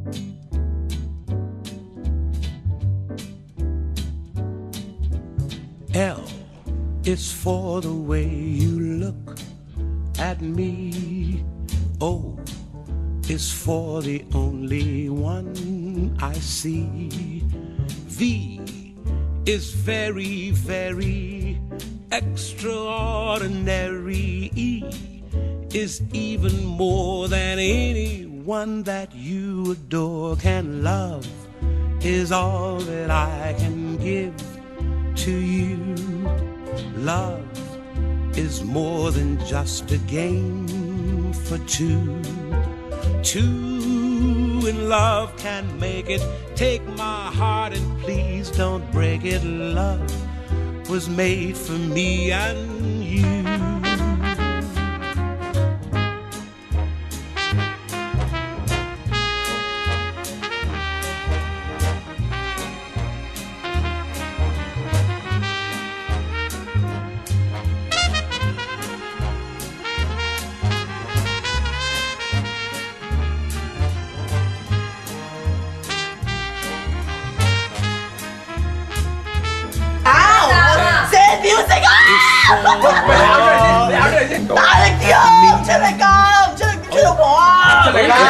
L is for the way you look at me. O is for the only one I see. V is very, very extraordinary. E is even more than anyone that you adore can love, is all that I can give to you. Love is more than just a game for two. Two in love can make it. Take my heart and please don't break it. Love was made for me and you. 大力啲啊！出嚟㗎！出老婆啊！出嚟啦！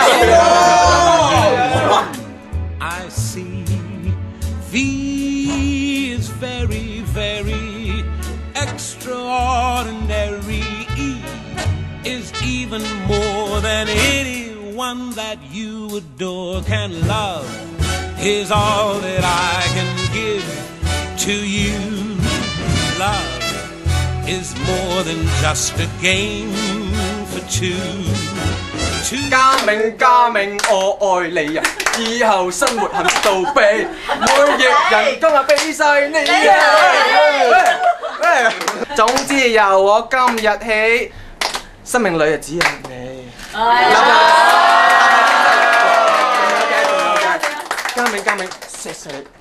I see. V is very, very extraordinary. E is even more than anyone that you adore can love, is all that I can give to you. Love is more than just a game for two. 嘉銘嘉銘，我愛你啊！以後生活幸福到痹，每月人工啊俾晒你啊！總之由我今日起，生命裏啊只有你。嘉銘嘉銘，錫錫你。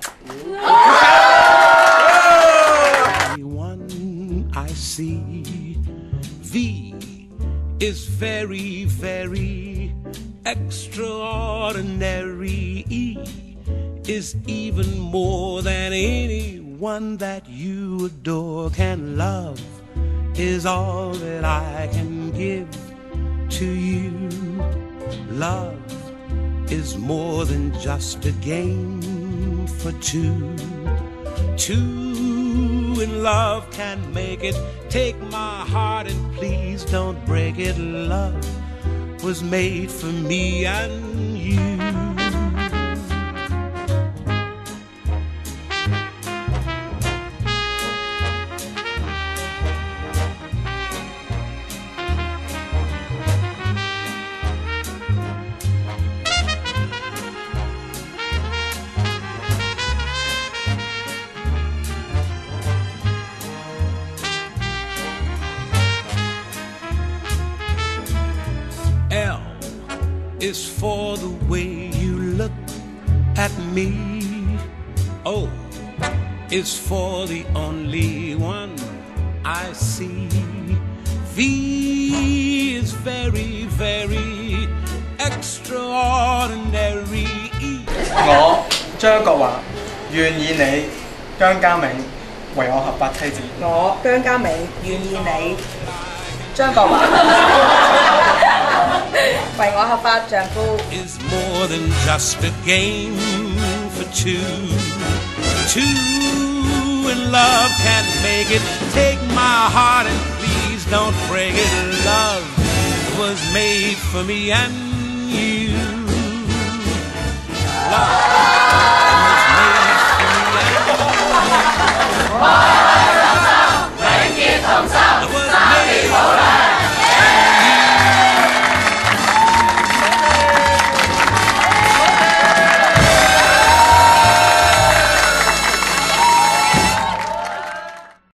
I see. V is very, very extraordinary. E is even more than anyone that you adore can love, is all that I can give to you. Love is more than just a game for two. Two in love can make it. Take my heart and please don't break it. Love was made for me and you. L is for the way you look at me. O is for the only one I see. V is very, very extraordinary. E 我張國華願以你姜嘉銘為我合法妻子。 我姜嘉銘願意你張國華為我合法丈夫。 is more than just a game for two. Two in love can make it. Take my heart and please don't break it. Love was made for me and you. Love